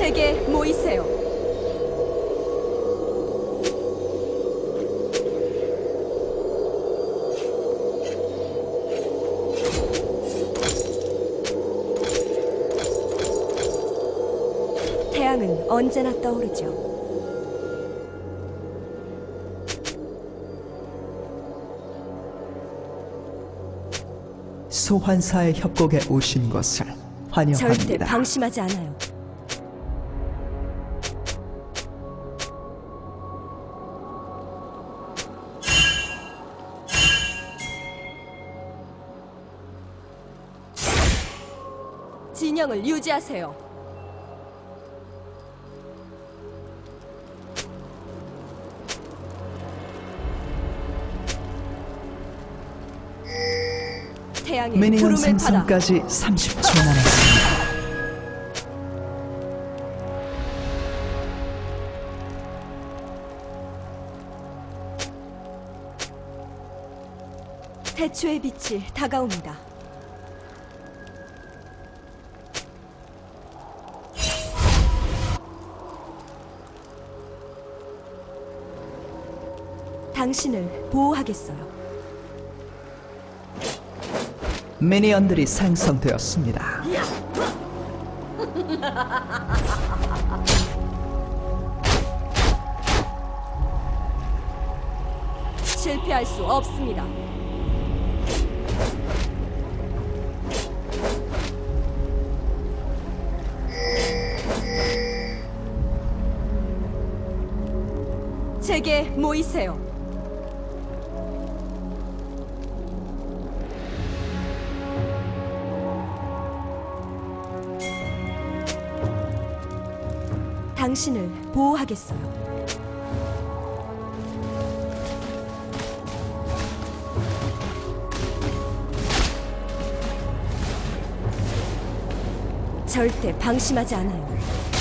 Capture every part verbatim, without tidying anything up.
제게 모이세요. 태양은 언제나 떠오르죠. 소환사의 협곡에 오신 것을 환영합니다. 절대 방심하지 않아요. 진영을 유지하세요. 태양의 미니언 부름을 받아 생성까지 삼십 초 남았습니다. 태초의 빛이 다가옵니다. 당신을 보호하겠어요. 미니언들이 생성되었습니다. 실패할 수 없습니다. 제게 모이세요. 당신을 보호하겠어요. 절대 방심하지 않아요.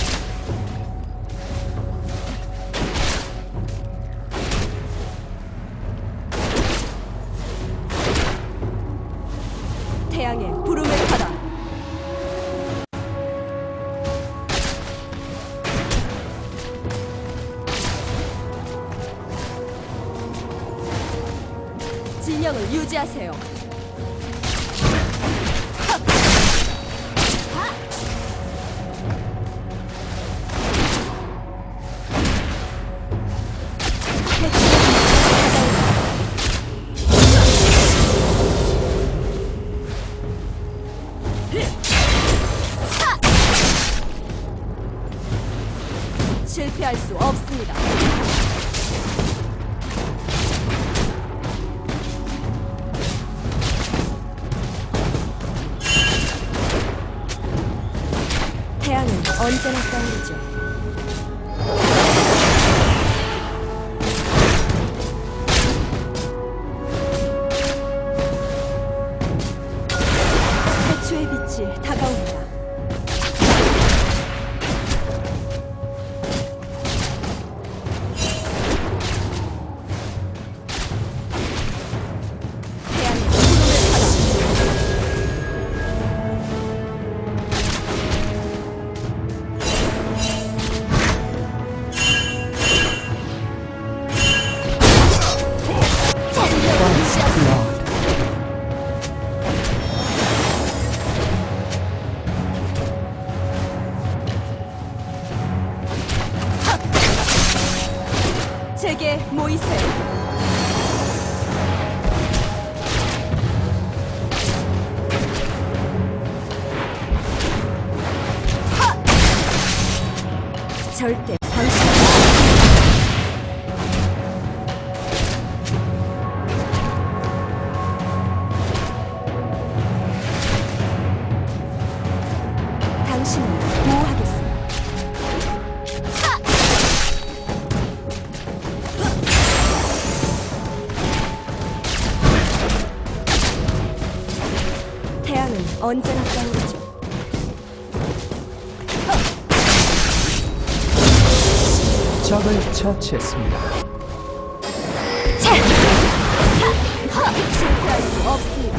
태양의 부름을 받아 진영을 유지하세요. 실패할 수 없습니다. 태양은 언제나 떠오르죠. 태초의 빛이 다가옵니다. 제게 모이세요. 절대 방심하지 당신을 보호하겠습니다. 태양은 언제나 떠오르죠. 적을 처치했습니다. 실패할 수 없습니다.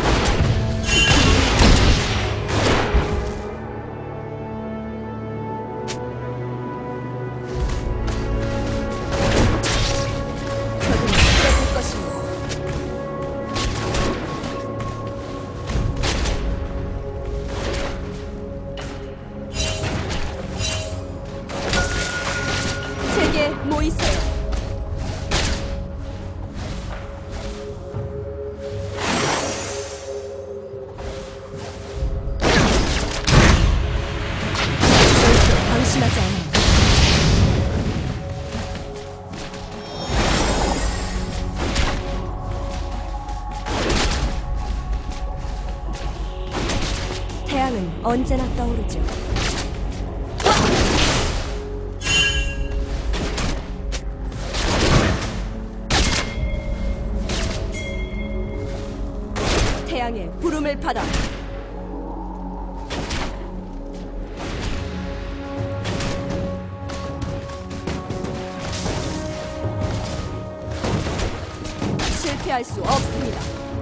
방심하지 않아요. 태양은 언제나 떠오르죠. 태양의 부름을 받아 실패할 수 없습니다.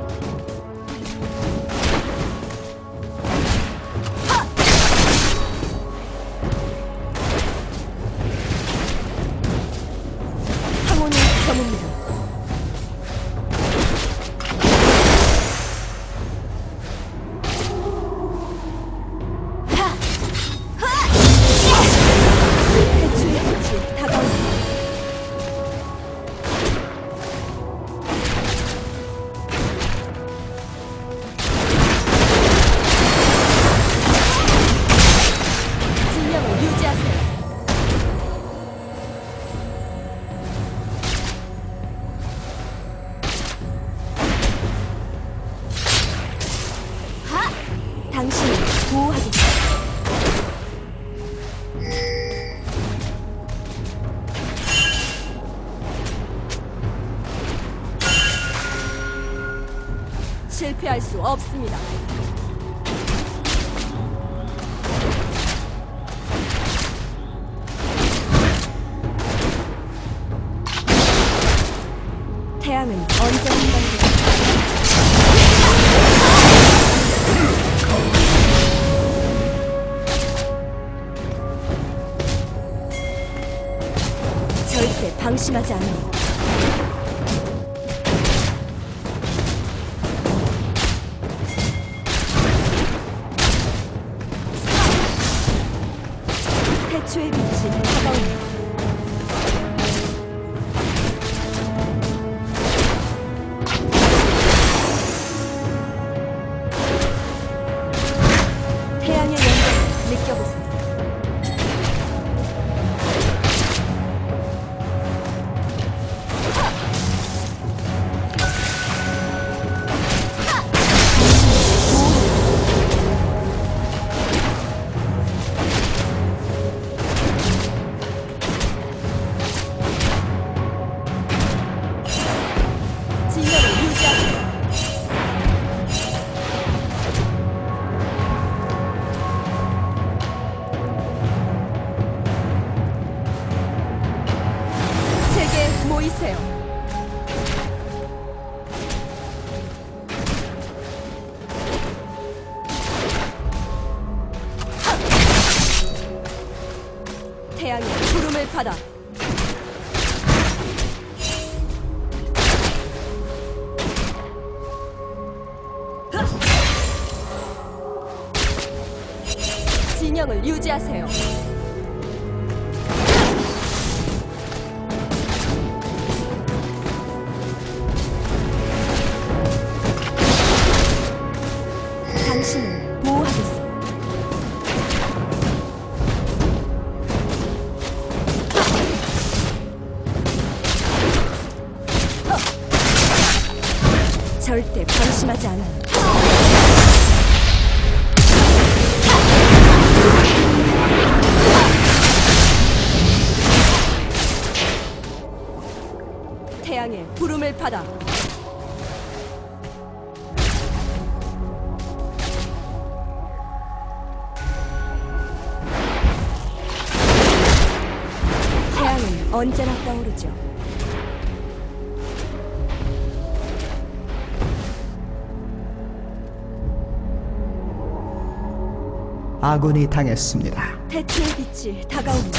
항온을 저뭅니다. 대추의 빛이 다가옵니다. 진영을 유지하세요. 당신을 보호하겠습니다. 실패할 수 없습니다. 태양은 언제나 떠오르죠. 절대 방심하지 않아요. 태초의 빛이 다가옵니다. 태양의 영광을 느껴보세요. 진영을 유지하세요. 제게 모이세요. 태양의 부름을 받아 진영을 유지하세요. 당신을 보호하겠습니다. 절대 방심하지 않아요. 태양의 부름을 받아 태양은 언제나 떠오르죠. 아군이 당했습니다. 태초의 빛이 다가옵니다.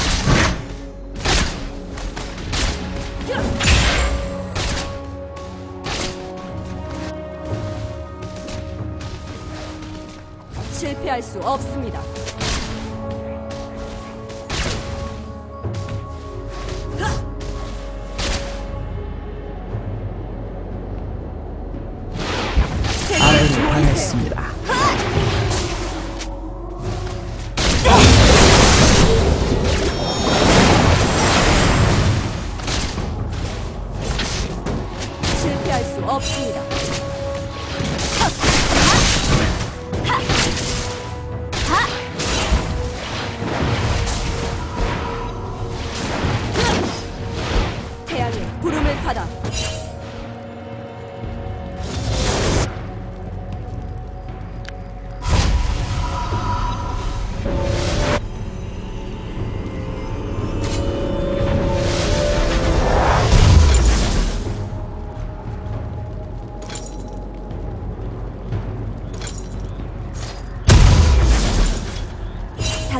실패할 수 없습니다. 아군이 당했습니다.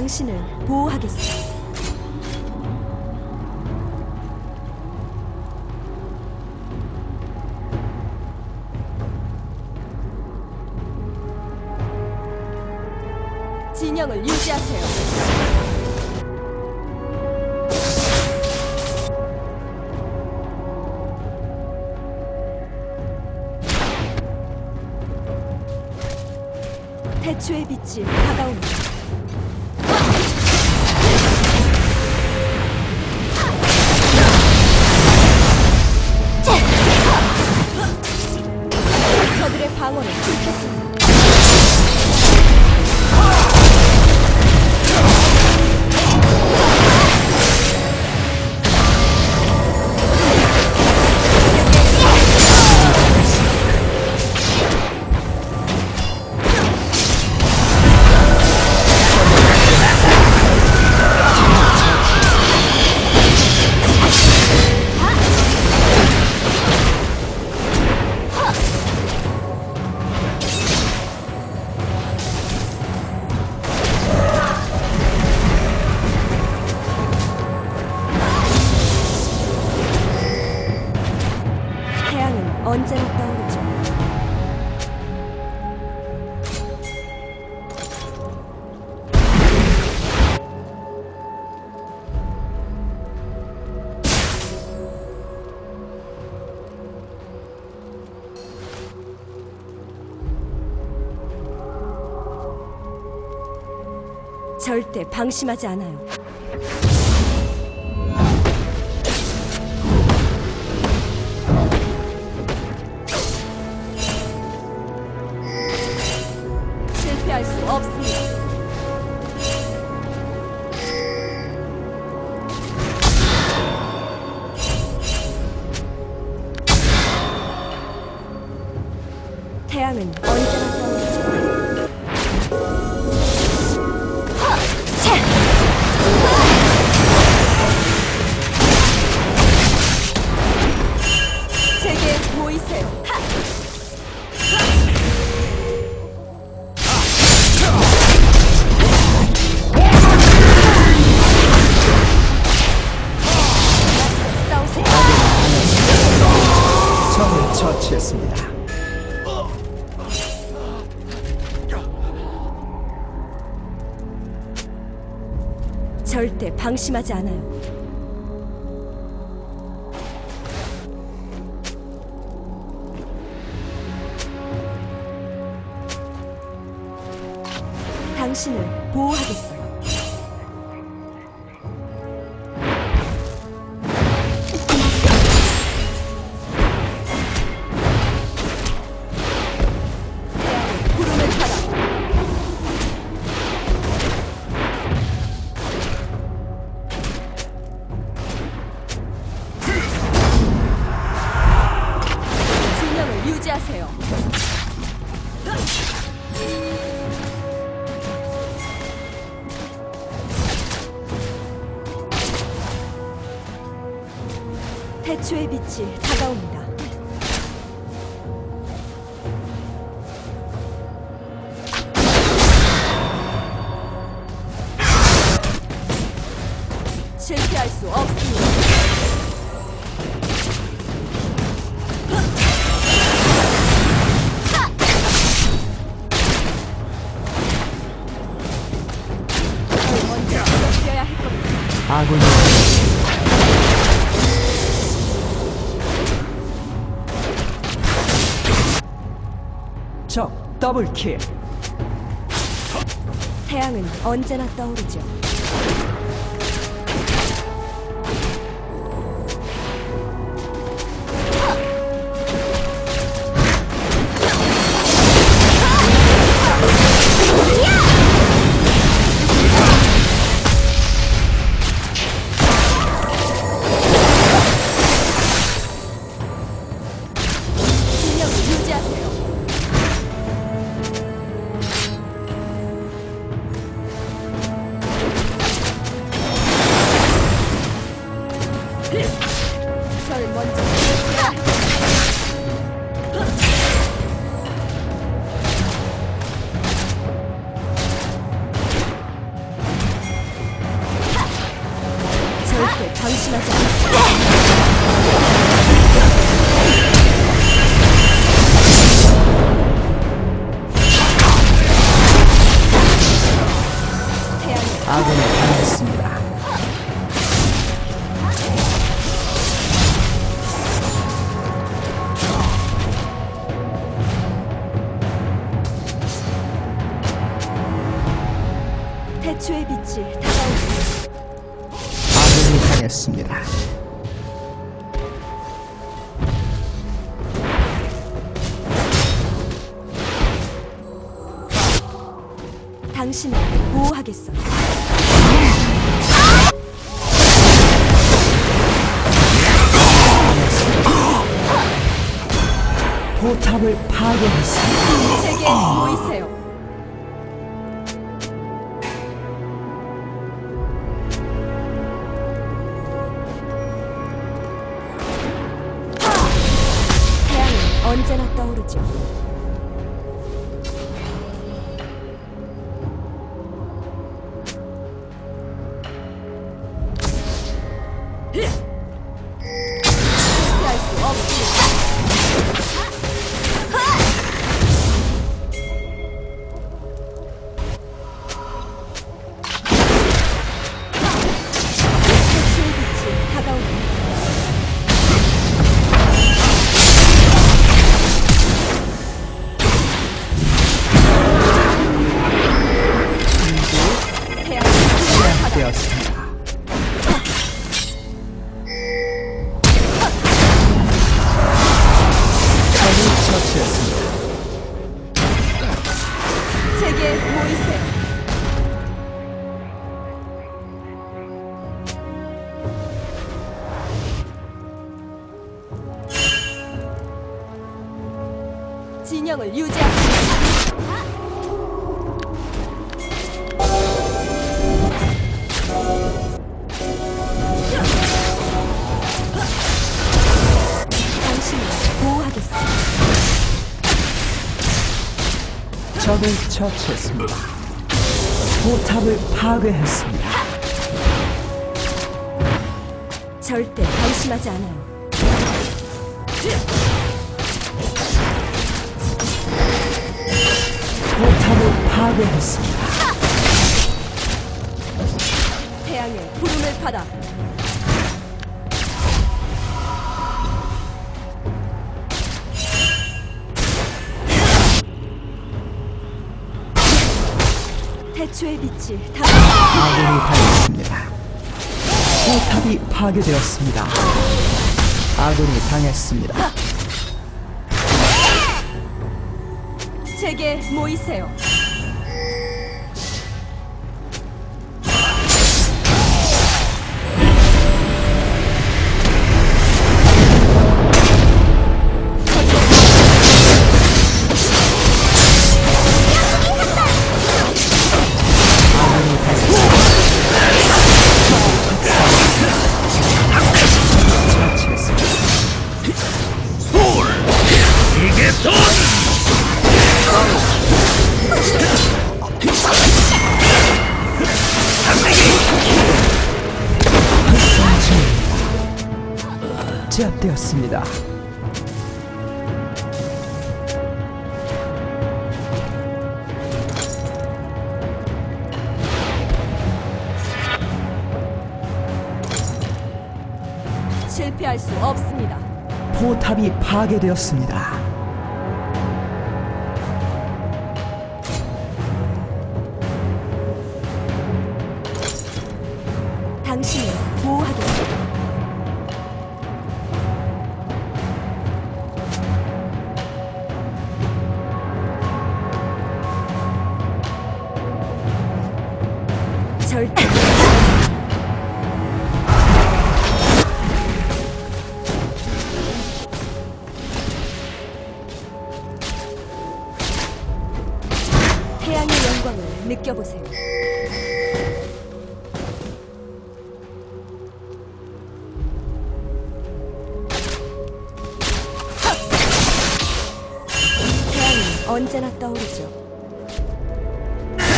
당신을 보호하겠어. 진영을 유지하세요. 태초의 빛이 다가옵니다. 저들의 방어를 뚫겠습니다. 언제나 떠오르죠. 절대 방심하지 않아요. 실패할 수 없습니다. 태양은 언제나 떠오르죠. 제게 보이세요. 적을 처치했습니다. 절대 방심하지 않아요. 당신을 보호하겠어요. 태양의 구름을 타라. 진영을 유지하세요. 태초의 빛이 다가옵니다. 실패할 수 없습니다. 먼저 뛰어야 할 겁니다. 아군이 적 더블킬. 태양은 언제나 떠오르죠. 진영을 유지하세요. 방심하지 않아요. 태양의 아군이 당했습니다. 태초의 빛이 다가오고 아군이 당했습니다. 당신을 보호하겠어요. 포탑을 파괴했습니다. 제게 모이세요. 태양은 언제나 떠오르죠. 피할 수 없습니다. 태초의 빛이 다가옵니다. 태양이 빛을 받아 되었습니다. 적을 처치했습니다. 제게 모이세요. 진영을 유지하세요. 당신을 보호하겠습니다. 적을 처치했습니다. 포탑을 파괴했습니다. 절대 방심하지 않아요. 포탑을 파괴했습니다. 태양의 부름을 받아 태초의 빛이 다가옵니다. 아군이 당했습니다. 포탑이 파괴되었습니다. 아군이 당했습니다. 제게 모이세요. 아군이 당했습니다. 처치했습니다. 이게 돈! 제압되었습니다. 실패할 수 없습니다. 포탑이 파괴되었습니다. 당신을 보호하겠습니다. 절대 태양의 영광을 느껴보세요. 태양은 언제나 떠오르죠.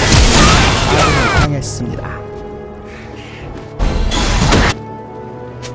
아군이 당했습니다.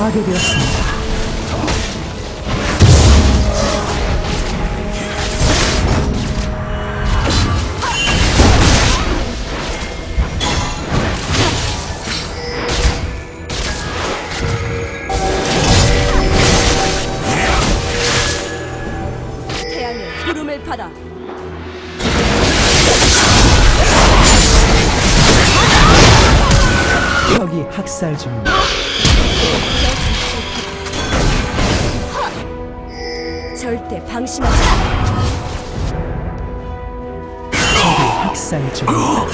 파괴되었습니다. 태양의 부름을 받아. 적이 학살 중입니다. 절대 방심하지 마. 적이 학살 중입니다.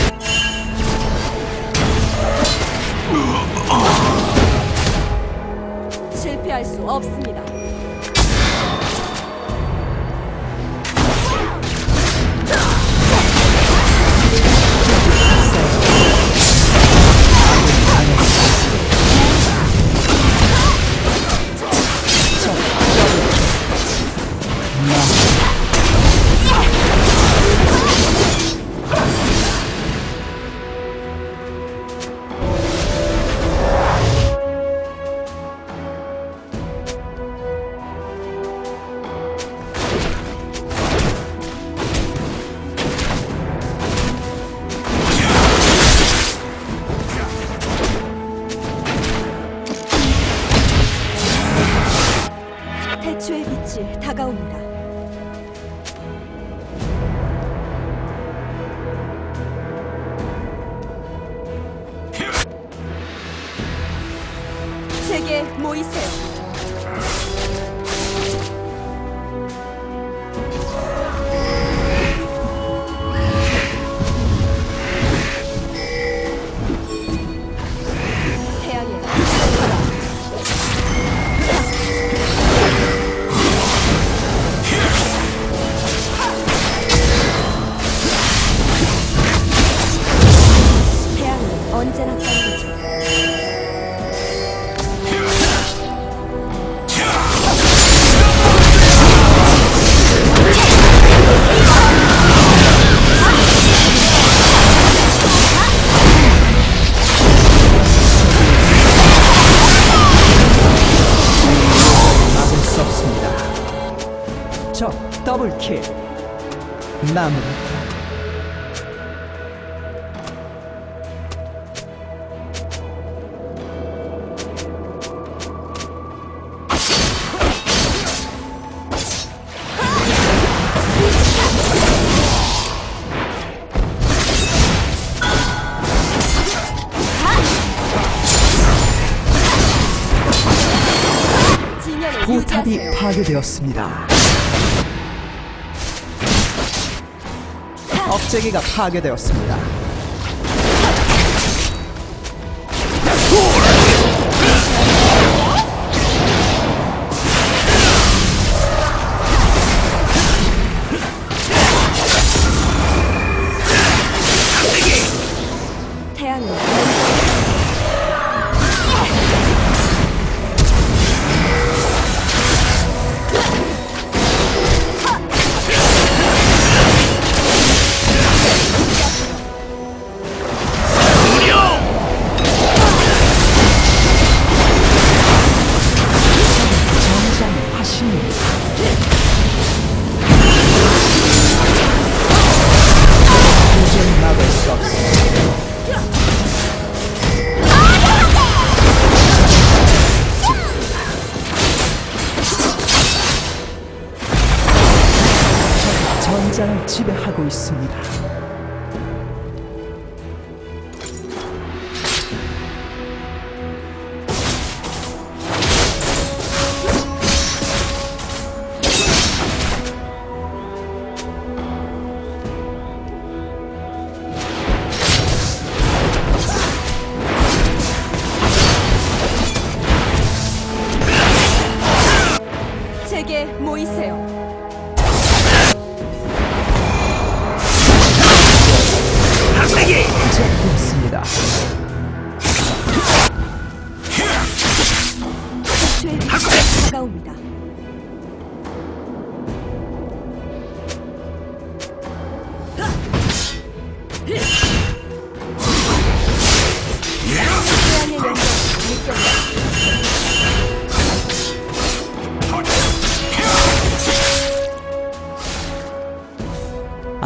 실패할 수 없습니다. 태초의 빛이 다가옵니다. 제게 모이세요. 태양의 빛을 받아. 태양은 언제나 떠오르죠. 막을 수 없습니다. 적 더블킬. 마무리. 진영을 포탑이 유지하세요. 파괴되었습니다. 업체기가 파괴되었습니다. 태양은 언제나 정장 화신입니다. 도저히 막을 수 없습니다. 전장을 지배하고 있습니다. 제게 모이세요.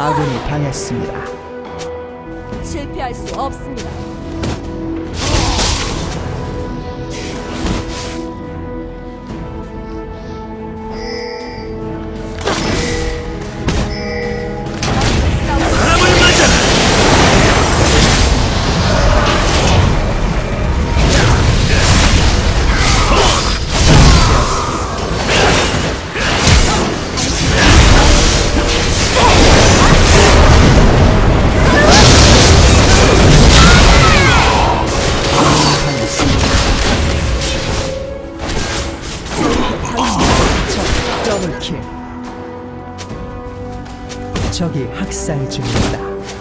아군이 당했습니다. 실패할 수 없습니다. 사람을 맞아라! 더블킬. 적이 학살 중입니다.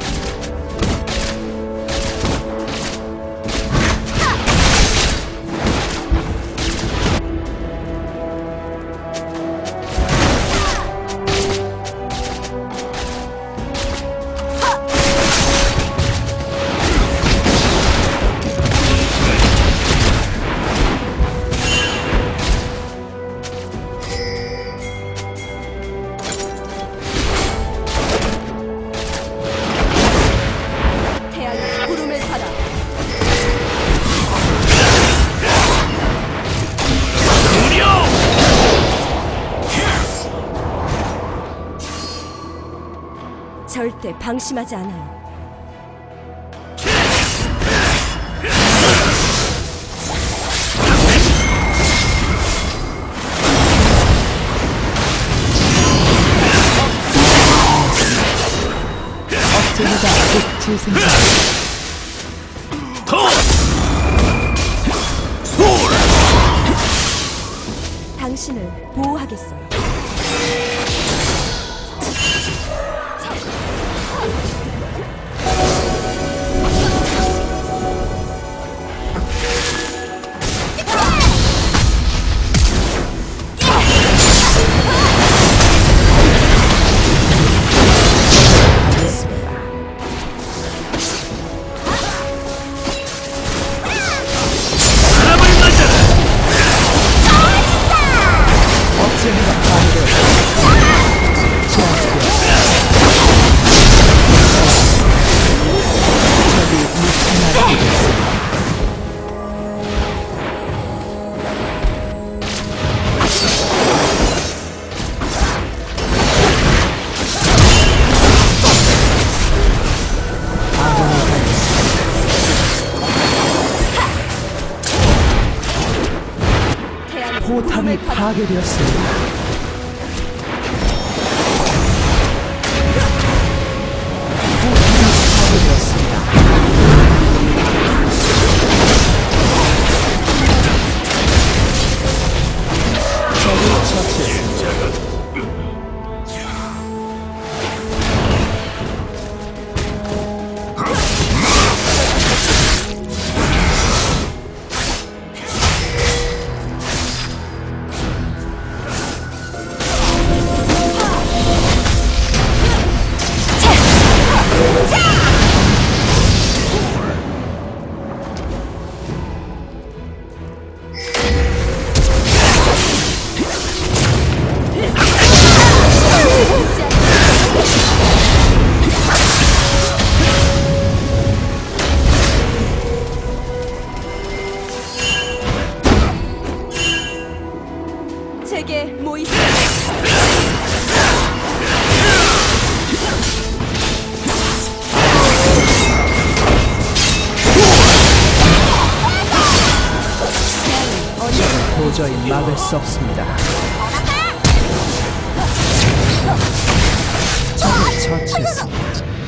태양의 구름을 타라. 무려! 절대 방심하지 않아요. 억제기가 곧 재생됩니다. 더! 홀! 당신을 보호하겠어요. 사람을 맞아라! 억제기가 파괴되었습니다. 제압되었습니다. 적이 미쳐나가게 됐습니다. 아군이 당했습니다. 태양의 포탑이 구름을 타라. 파괴되었습니다. 포탑이 파괴되었습니다. 적을 처치했습니다. 제게 모이세요. 도저히 막을 수 없습니다. 적을 처치했습니다.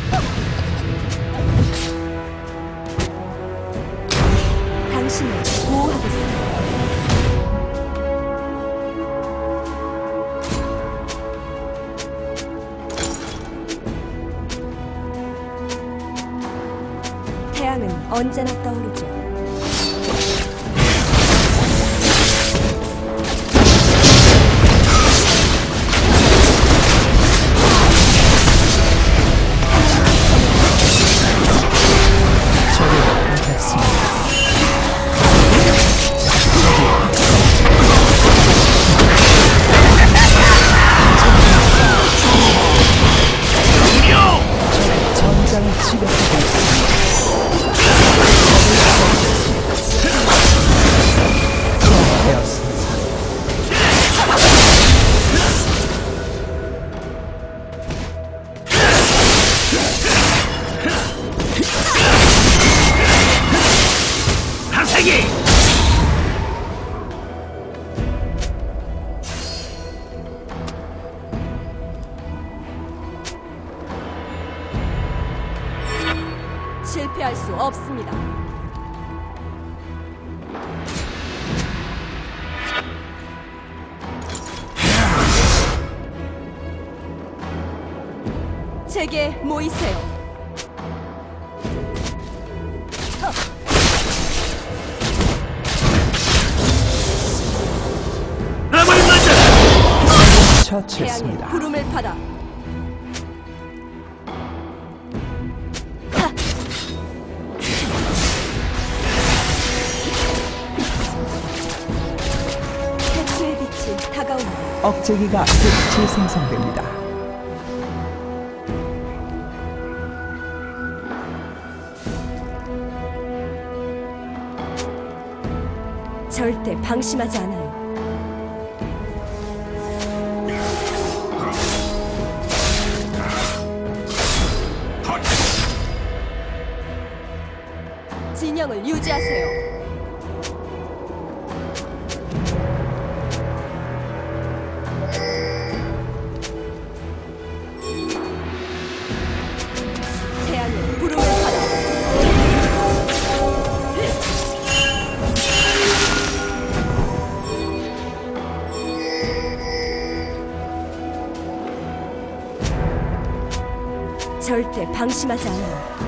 당신을 보호하겠어요. 태양은 언제나 떠오르죠. 적을 당했습니다. 무려! 실패할 수 없습니다. 제게 모이세요. 바람을 맞아라. 태양의 처치했습니다. 부름을 받아. 하! 태초의 빛이 다가온다. 억제기가 곧 재생성됩니다. 절대 방심하지 않아요. 진영을 유지하세요. 태양의 부름을 받아. 절대 방심하지 않아요.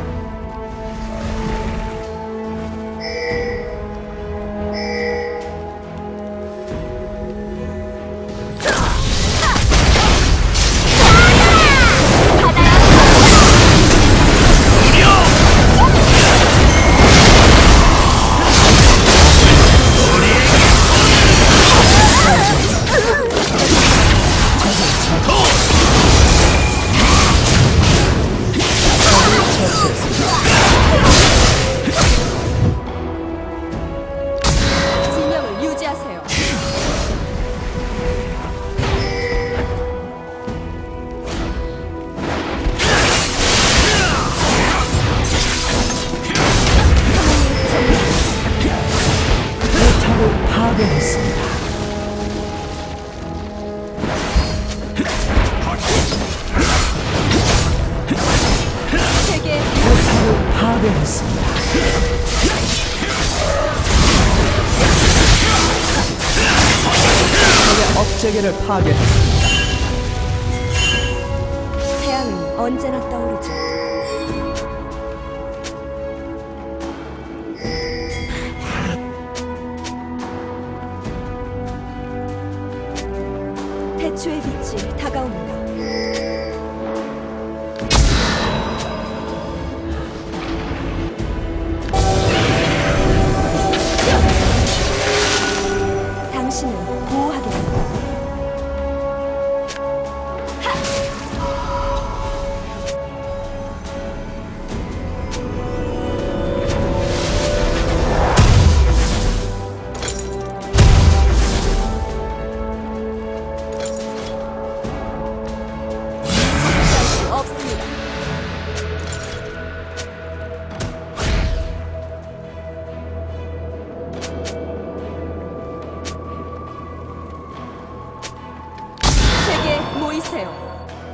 진영을 유지하세요. 포탑을 파괴했습니다. 세계 포탑을 파괴했습니다. 적의 억제기를 파괴했습니다. 태양은 언제나 떠오르죠. 태초의 빛이 다가옵니다. 당신을 보호하겠습니다. 없습니다. 제게 모이세요.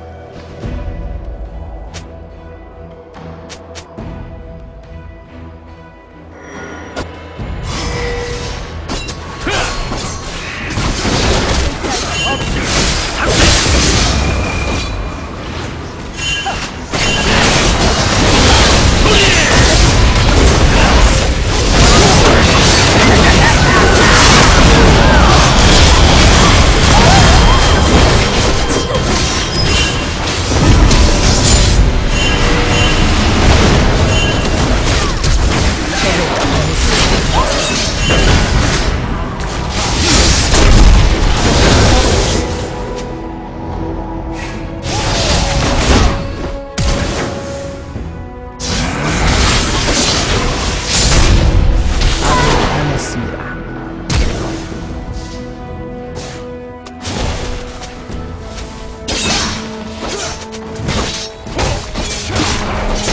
당했습니다.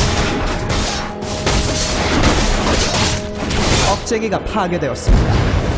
억제기가 파괴되었습니다.